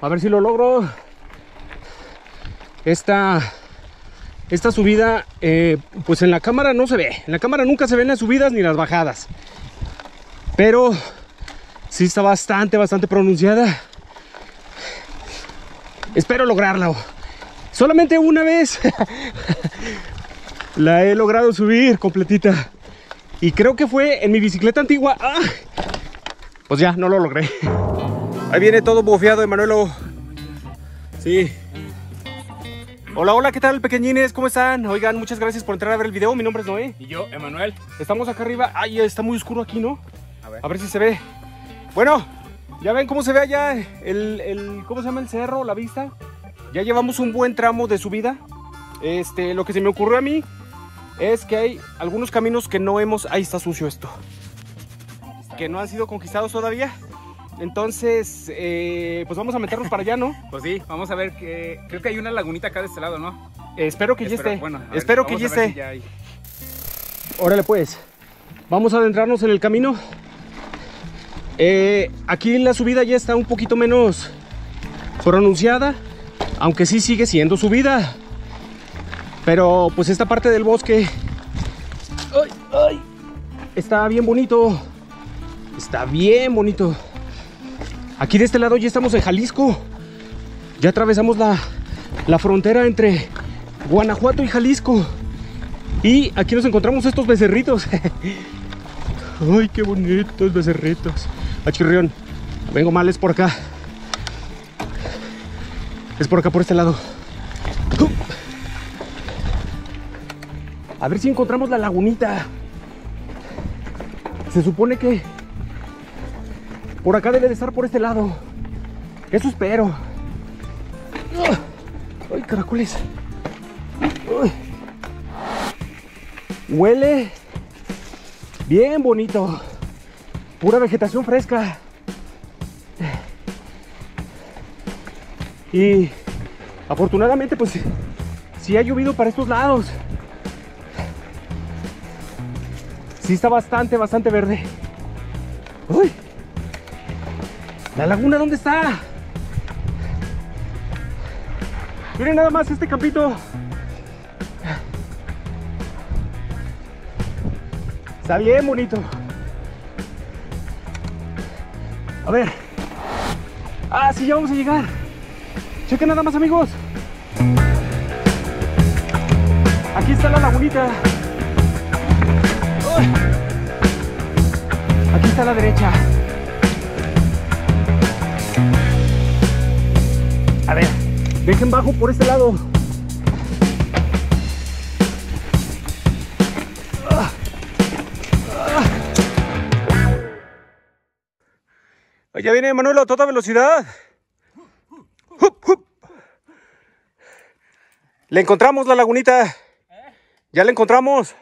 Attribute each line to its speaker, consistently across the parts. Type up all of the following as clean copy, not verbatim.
Speaker 1: A ver si lo logro. Esta subida, pues en la cámara no se ve. En la cámara nunca se ven las subidas ni las bajadas. Pero sí está bastante pronunciada. Espero lograrlo. Solamente una vez la he logrado subir completita. Y creo que fue en mi bicicleta antigua. ¡Ah! Pues ya, no lo logré. Ahí viene todo bofeado, Emanuelo. Sí. Hola, hola, ¿qué tal, pequeñines? ¿Cómo están? Oigan, muchas gracias por entrar a ver el video. Mi nombre es Noé.
Speaker 2: Y yo, Emanuel.
Speaker 1: Estamos acá arriba. Ay, está muy oscuro aquí, ¿no? A ver si se ve. Bueno, ya ven cómo se ve allá ¿cómo se llama el cerro? La vista. Ya llevamos un buen tramo de subida. Lo que se me ocurrió a mí es que hay algunos caminos que no hemos... Ahí está sucio esto. Que no han sido conquistados todavía. Entonces, pues vamos a meternos para allá, ¿no?
Speaker 2: Pues sí, vamos a ver que... Creo que hay una lagunita acá de este lado, ¿no?
Speaker 1: Espero que ya esté.
Speaker 2: Bueno,
Speaker 1: espero que ya esté.
Speaker 2: Si ya hay.
Speaker 1: Órale pues. Vamos a adentrarnos en el camino. Aquí la subida ya está un poquito menos pronunciada. Aunque sí sigue siendo subida. Pero pues esta parte del bosque... ¡Ay! Está bien bonito. Está bien bonito. Aquí de este lado ya estamos en Jalisco. Ya atravesamos la frontera entre Guanajuato y Jalisco. Y aquí nos encontramos estos becerritos. Ay, qué bonitos becerritos. Achirrión. Vengo mal, es por acá. Es por acá, por este lado. A ver si encontramos la lagunita. Se supone que por acá debe de estar, por este lado. Eso espero. Ay, caracoles. Ay. Huele bien bonito. Pura vegetación fresca. Y afortunadamente pues sí ha llovido para estos lados. Sí está bastante verde. Uy. ¿La laguna dónde está? Miren nada más este campito. Está bien bonito. A ver. Ah, sí, ya vamos a llegar. Chequen nada más, amigos. Aquí está la lagunita. Uy. Aquí está a la derecha. A ver, dejen bajo por este lado. Ya viene Manuel a toda velocidad. Le encontramos la lagunita. Ya la encontramos.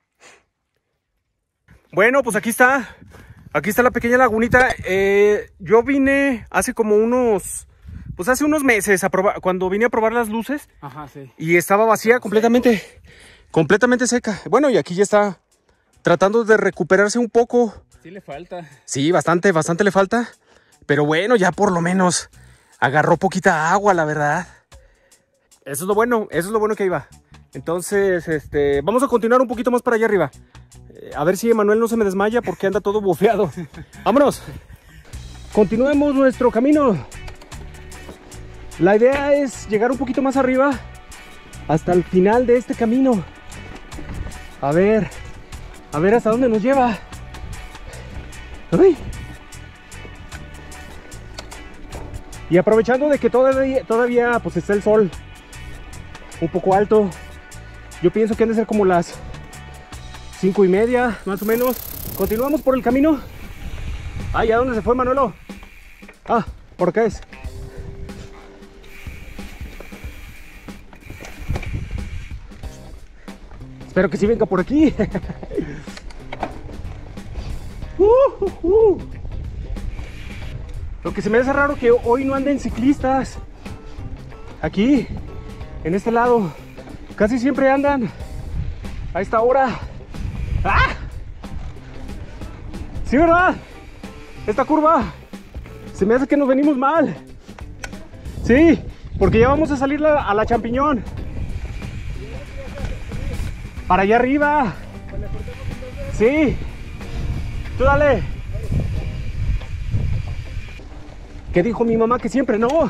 Speaker 1: Bueno, pues aquí está. Aquí está la pequeña lagunita. Yo vine hace como unos... Pues hace unos meses a probar, cuando vine a probar las luces.
Speaker 2: Ajá, sí.
Speaker 1: Y estaba vacía completamente seca. Bueno, y aquí ya está tratando de recuperarse un poco.
Speaker 2: Sí le falta.
Speaker 1: Sí, bastante le falta. Pero bueno, ya por lo menos agarró poquita agua, la verdad. Eso es lo bueno que ahí va. Entonces, vamos a continuar un poquito más para allá arriba. A ver si Emanuel no se me desmaya porque anda todo bofeado. ¡Vámonos! Continuemos nuestro camino. La idea es llegar un poquito más arriba hasta el final de este camino. A ver hasta dónde nos lleva. ¡Ay! Y aprovechando de que todavía pues está el sol un poco alto, yo pienso que han de ser como las 5:30 más o menos. Continuamos por el camino. Ay, ¿a dónde se fue, Manuelo? Ah, por acá es. Espero que sí venga por aquí. Lo que se me hace raro que hoy no anden ciclistas. Aquí, en este lado. Casi siempre andan a esta hora. ¡Ah! Sí, ¿verdad? Esta curva se me hace que nos venimos mal. Sí, porque ya vamos a salir a la champiñón. Para allá arriba. Sí. Tú dale. ¿Qué dijo mi mamá? Que siempre no.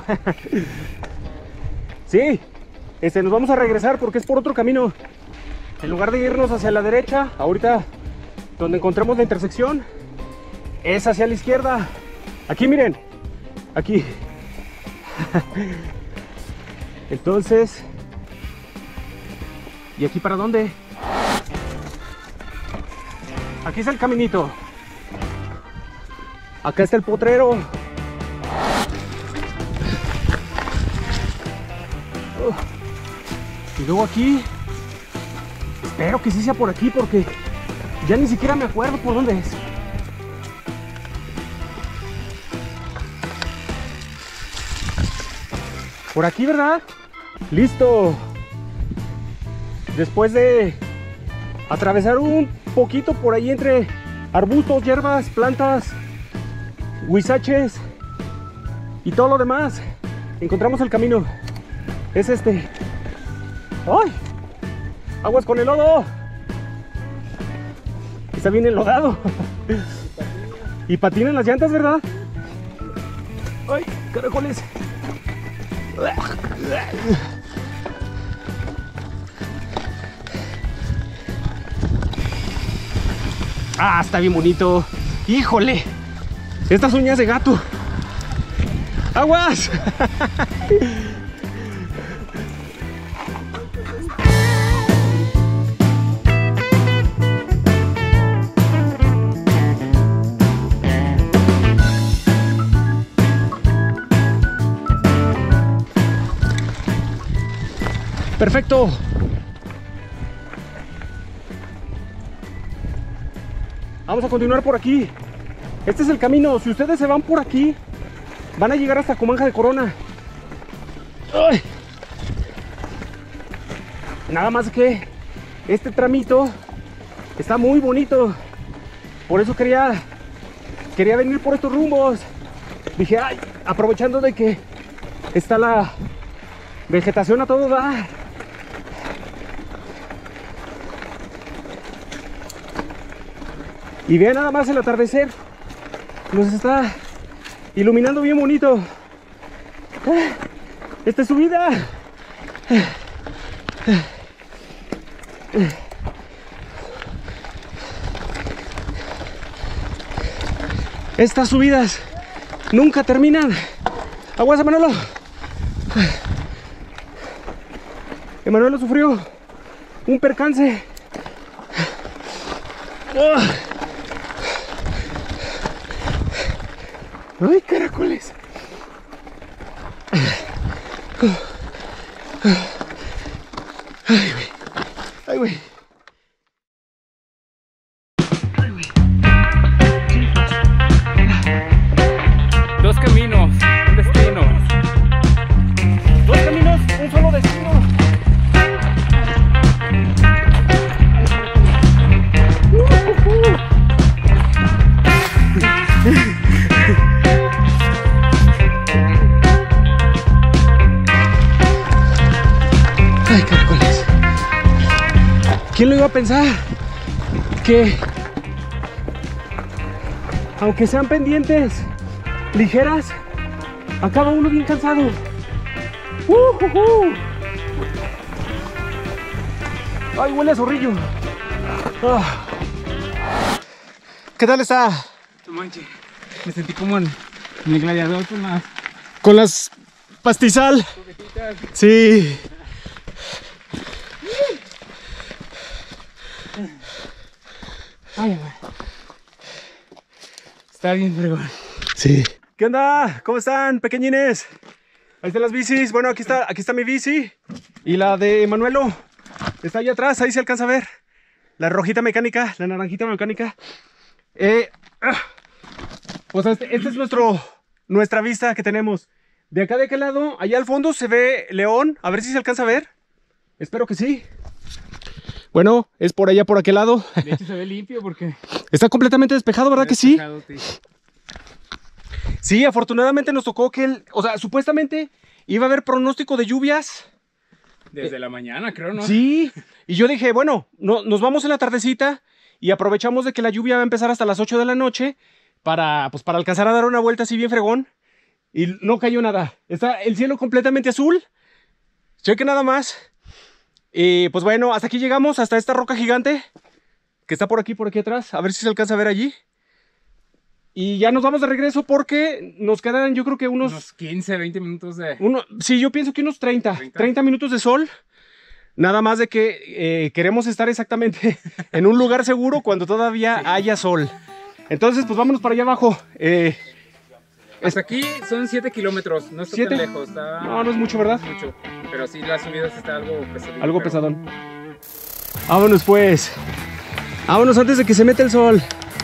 Speaker 1: Sí. Nos vamos a regresar porque es por otro camino. En lugar de irnos hacia la derecha, ahorita donde encontremos la intersección, es hacia la izquierda. Aquí, miren. Aquí. Entonces, ¿y aquí para dónde? Aquí está el caminito. Acá está el potrero. Y luego aquí, espero que sí sea por aquí porque ya ni siquiera me acuerdo por dónde es. Por aquí, ¿verdad? Listo. Después de atravesar un poquito por ahí entre arbustos, hierbas, plantas, huizaches y todo lo demás, encontramos el camino. Es este. ¡Ay! ¡Aguas con el lodo! Está bien enlodado. Y patinan las llantas, ¿verdad? ¡Ay, caracoles! Ah, está bien bonito. ¡Híjole! Estas uñas de gato. ¡Aguas! Perfecto. Vamos a continuar por aquí. Este es el camino. Si ustedes se van por aquí, van a llegar hasta Comanja de Corona. ¡Ay! Nada más que este tramito está muy bonito. Por eso quería venir por estos rumbos. Dije, ay, aprovechando de que está la vegetación a todo dar. Y vean nada más el atardecer. Nos está iluminando bien bonito. Esta es subida. Estas subidas nunca terminan. Aguas, Emanuelo. Emanuelo sufrió un percance. ¡Ay, caracoles! ¡Ay, güey! ¡Ay, güey! ¡Ay, güey!
Speaker 2: Dos caminos, un destino.
Speaker 1: Dos caminos, un solo destino. Ay, caracoles. ¿Quién lo iba a pensar? Que aunque sean pendientes ligeras, acaba uno bien cansado. Ay, huele a zorrillo. ¿Qué tal está?
Speaker 2: No manches, me sentí como en el gladiador con las
Speaker 1: Con las pastizal.
Speaker 2: juguetitas.
Speaker 1: Sí.
Speaker 2: Ay, güey. Está bien, fregón.
Speaker 1: Sí. ¿Qué onda? ¿Cómo están, pequeñines? Ahí están las bicis. Bueno, aquí está mi bici. Y la de Manuelo está allá atrás, ahí se alcanza a ver. La rojita mecánica, la naranjita mecánica. Pues esta es nuestra vista que tenemos. De acá de aquel lado, allá al fondo se ve León. A ver si se alcanza a ver. Espero que sí. Bueno, es por allá, por aquel lado.
Speaker 2: De hecho se ve limpio porque...
Speaker 1: Está completamente despejado, ¿verdad que sí?
Speaker 2: Despejado, sí.
Speaker 1: Sí, afortunadamente nos tocó que o sea, supuestamente iba a haber pronóstico de lluvias.
Speaker 2: Desde la mañana, creo, ¿no?
Speaker 1: Sí, y yo dije, bueno, nos vamos en la tardecita y aprovechamos de que la lluvia va a empezar hasta las 8 de la noche para alcanzar a dar una vuelta así bien fregón. Y no cayó nada. Está el cielo completamente azul. Cheque nada más. Y pues bueno, hasta aquí llegamos, hasta esta roca gigante que está por aquí atrás. A ver si se alcanza a ver allí. Y ya nos vamos de regreso porque nos quedan, yo creo que unos
Speaker 2: 15, 20 minutos de...
Speaker 1: Sí, yo pienso que unos 30 minutos de sol. Nada más de que queremos estar exactamente en un lugar seguro cuando todavía haya sol. Entonces, pues vámonos para allá abajo.
Speaker 2: Hasta aquí son 7 kilómetros, no está tan lejos.
Speaker 1: No, no es mucho, ¿verdad?
Speaker 2: Mucho, pero sí, la subida está algo pesadito.
Speaker 1: Algo pesadón. Vámonos pues. Vámonos antes de que se meta el sol.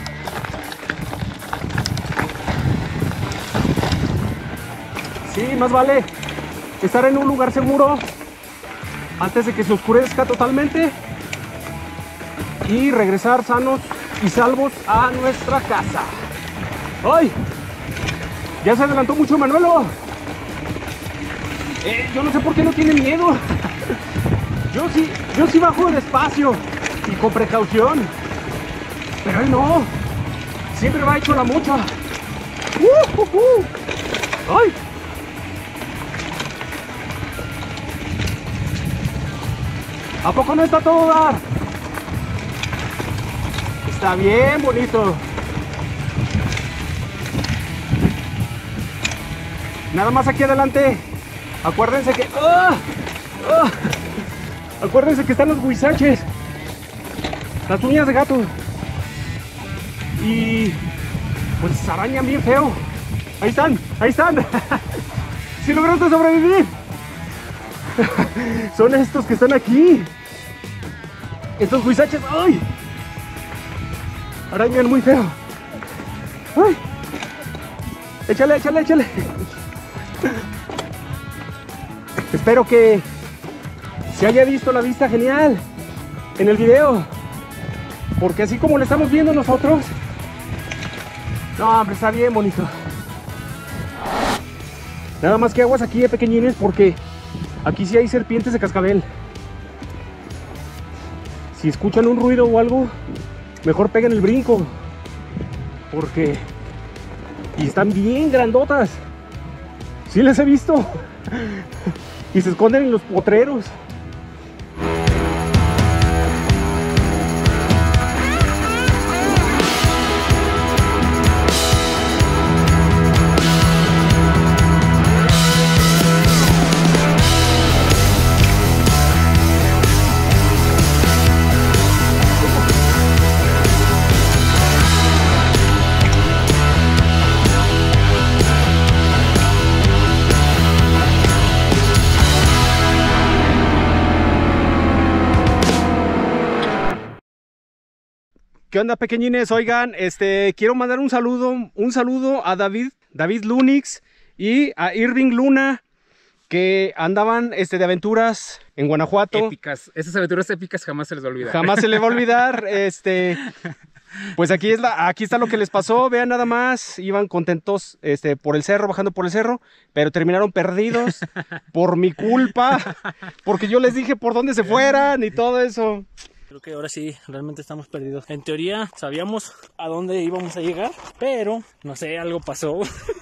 Speaker 1: Sí, más vale estar en un lugar seguro antes de que se oscurezca totalmente y regresar sanos y salvos a nuestra casa. ¡Ay! Ya se adelantó mucho Manuelo. Yo no sé por qué no tiene miedo. Yo sí bajo despacio y con precaución. Pero él no. Siempre va hecho la mocha. ¡Ay! ¿A poco no está todo dar? Está bien bonito. Nada más aquí adelante. Acuérdense que... Acuérdense que están los huizaches. Las uñas de gato. Y... pues arañan bien feo. Ahí están, ahí están. Si lograste sobrevivir. Son estos que están aquí. Estos huizaches. ¡Ay! Arañan muy feo. ¡Ay! Échale, échale, échale. Espero que se haya visto la vista genial en el video, porque así como lo estamos viendo nosotros, no, hombre, está bien bonito. Nada más que aguas aquí, pequeñines, porque aquí sí hay serpientes de cascabel. Si escuchan un ruido o algo, mejor peguen el brinco, porque y están bien grandotas. Sí les he visto. Y se esconden en los potreros. ¿Qué onda, pequeñines? Oigan, quiero mandar un saludo a David Lunix y a Irving Luna, que andaban de aventuras en Guanajuato.
Speaker 2: Épicas, esas aventuras épicas jamás se les va a olvidar.
Speaker 1: Jamás se les va a olvidar. Pues aquí está lo que les pasó. Vean nada más, iban contentos por el cerro, bajando por el cerro, pero terminaron perdidos por mi culpa, porque yo les dije por dónde se fueran y todo eso.
Speaker 3: Creo que ahora sí, realmente estamos perdidos. En teoría sabíamos a dónde íbamos a llegar, pero no sé, algo pasó.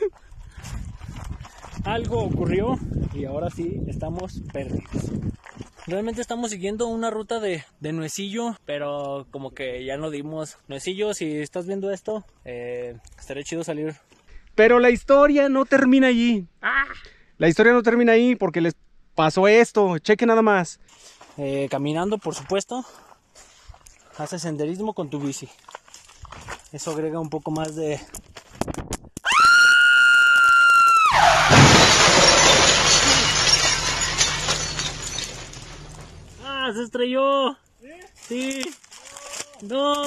Speaker 3: Algo ocurrió y ahora sí estamos perdidos. Realmente estamos siguiendo una ruta de Nuecillo, pero como que ya no dimos. Nuecillo, si estás viendo esto, estaría chido salir.
Speaker 1: Pero la historia no termina allí. La historia no termina ahí porque les pasó esto. Cheque nada más.
Speaker 3: Caminando, por supuesto. Haces senderismo con tu bici. Eso agrega un poco más de... ¡Ah! ¡Se estrelló! Sí. No.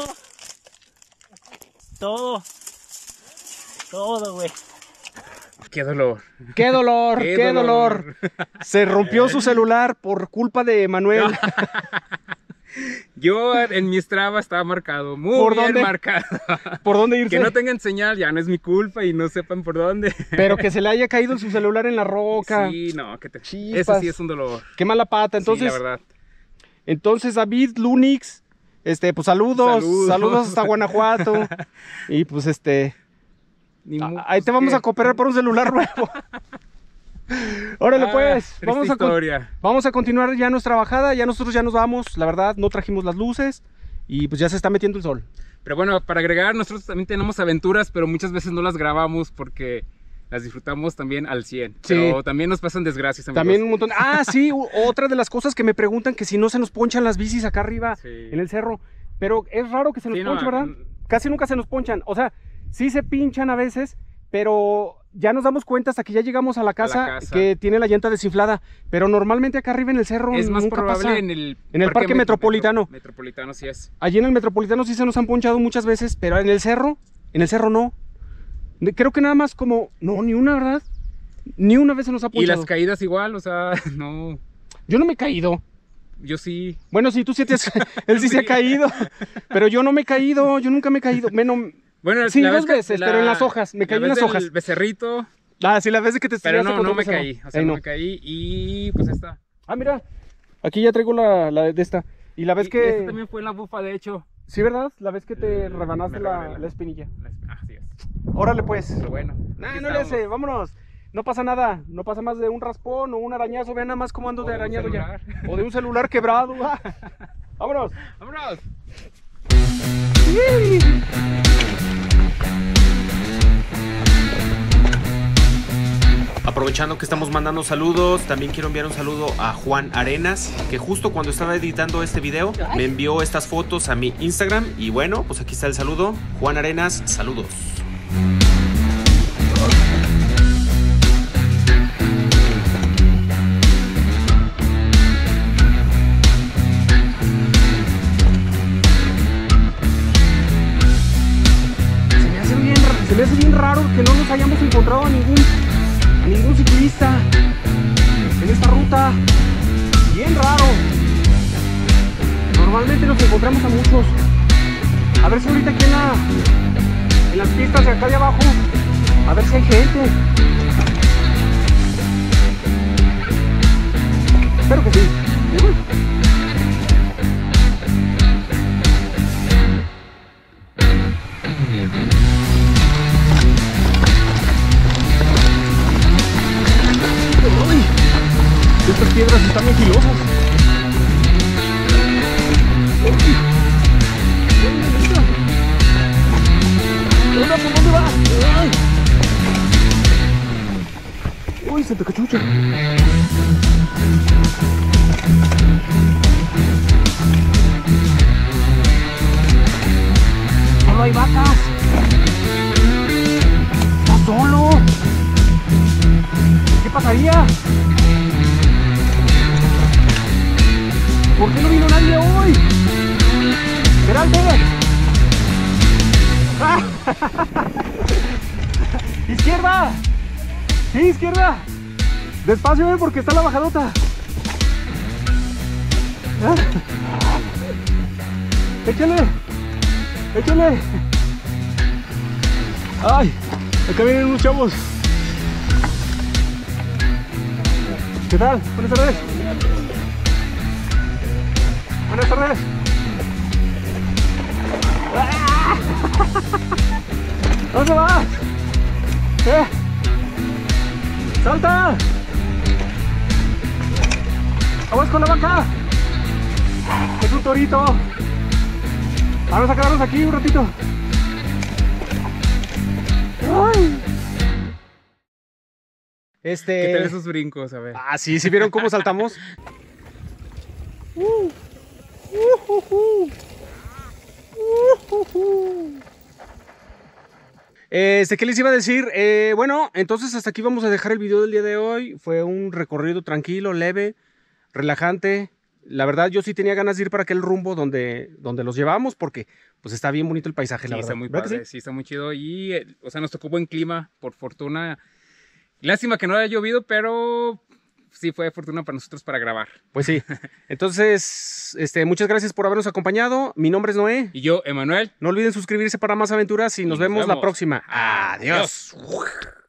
Speaker 3: Todo, güey.
Speaker 2: ¡Qué dolor!
Speaker 1: ¡Qué dolor! ¡Qué dolor! Se rompió su celular por culpa de Manuel.
Speaker 2: Yo en mi Strava estaba marcado, muy
Speaker 1: ¿Por
Speaker 2: bien
Speaker 1: dónde?
Speaker 2: marcado.
Speaker 1: ¿Por dónde irse?
Speaker 2: Que no tengan señal, ya no es mi culpa y no sepan por dónde.
Speaker 1: Pero que se le haya caído su celular en la roca.
Speaker 2: Sí, no, que
Speaker 1: Chispas.
Speaker 2: eso sí es un dolor.
Speaker 1: Qué mala pata. Entonces,
Speaker 2: sí, la verdad.
Speaker 1: entonces David Lunix, pues saludos. Saludos hasta Guanajuato. Y pues ahí te vamos a cooperar por un celular nuevo. Órale pues, vamos a continuar ya nuestra bajada. Ya nosotros ya nos vamos, la verdad, no trajimos las luces y pues ya se está metiendo el sol.
Speaker 2: Pero bueno, para agregar, nosotros también tenemos aventuras, pero muchas veces no las grabamos porque las disfrutamos también al 100.
Speaker 1: Sí.
Speaker 2: Pero también nos pasan desgracias, amigos.
Speaker 1: También un montón. Ah, sí, otra de las cosas que me preguntan, que si no se nos ponchan las bicis acá arriba en el cerro. Pero es raro que se nos ponche, ¿verdad? Casi nunca se nos ponchan. O sea, sí se pinchan a veces, pero ya nos damos cuenta hasta que ya llegamos a la casa que tiene la llanta desinflada. Pero normalmente acá arriba en el cerro
Speaker 2: es más
Speaker 1: nunca
Speaker 2: probable
Speaker 1: pasa.
Speaker 2: en el
Speaker 1: parque metropolitano.
Speaker 2: Metropolitano sí es.
Speaker 1: Allí en el metropolitano sí se nos han ponchado muchas veces, pero en el cerro no. Creo que nada más como, no, ni una, ¿verdad? Ni una vez se nos ha ponchado.
Speaker 2: Y las caídas igual, o sea, no.
Speaker 1: Yo no me he caído.
Speaker 2: Yo sí.
Speaker 1: Bueno, sí, tú sí él sí se ha caído. Pero yo no me he caído, yo nunca me he caído. Bueno, sí, dos veces, pero en las hojas. Me caí en las hojas.
Speaker 2: El becerrito.
Speaker 1: Ah, sí, la vez de que te estrellaste.
Speaker 2: Pero no me caí. O sea, no me caí y pues esta.
Speaker 1: Ah, mira. Aquí ya traigo la de esta. Y la vez que...
Speaker 2: Esta también fue en la bufa, de hecho.
Speaker 1: Sí, ¿verdad? La vez que te rebanaste la espinilla.
Speaker 2: Así es.
Speaker 1: Órale, pues.
Speaker 2: Pero bueno.
Speaker 1: No le hace, vámonos. No pasa nada. No pasa más de un raspón o un arañazo. Vean nada más cómo ando de arañado ya. O de un celular quebrado. Vámonos.
Speaker 2: Vámonos.
Speaker 4: Aprovechando que estamos mandando saludos, también quiero enviar un saludo a Juan Arenas, que justo cuando estaba editando este video me envió estas fotos a mi Instagram. Y bueno, pues aquí está el saludo. Juan Arenas, saludos.
Speaker 1: Se me hace bien raro que no nos hayamos encontrado a ningún ciclista en esta ruta. Bien raro. Normalmente nos encontramos a muchos. A ver si ahorita aquí en las pistas de acá de abajo, a ver si hay gente. Espero que sí. Estas piedras están muy filosas. ¿Por dónde vas? Uy, se te cachucha. Solo hay vacas. Está solo. ¿Qué pasaría? ¿Por qué no vino nadie hoy? ¡Espérate! ¡Ah! ¡Izquierda! ¡Sí, izquierda! Despacio, porque está la bajadota. ¿Ah? ¡Échale! ¡Échale! ¡Ay! Acá vienen unos chavos. ¿Qué tal? Buenas tardes. Buenas tardes. ¡Ah! ¿Dónde vas? ¿Qué? ¡Salta! ¡Vamos con la vaca! Es un torito. Vamos a quedarnos aquí un ratito. ¡Ay!
Speaker 2: ¿Qué tal esos brincos? A ver.
Speaker 1: Ah, sí, ¿sí vieron cómo saltamos? ¿Qué les iba a decir? Bueno, entonces hasta aquí vamos a dejar el video del día de hoy. Fue un recorrido tranquilo, leve, relajante. La verdad, yo sí tenía ganas de ir para aquel rumbo donde los llevamos, porque pues está bien bonito el paisaje, la verdad.
Speaker 2: Está muy padre, sí, está muy chido. Y, o sea, nos tocó buen clima, por fortuna. Lástima que no haya llovido, pero sí fue fortuna para nosotros para grabar.
Speaker 1: Pues sí. Entonces, muchas gracias por habernos acompañado. Mi nombre es Noé.
Speaker 2: Y yo, Emanuel.
Speaker 1: No olviden suscribirse para más aventuras y nos vemos la próxima. Adiós.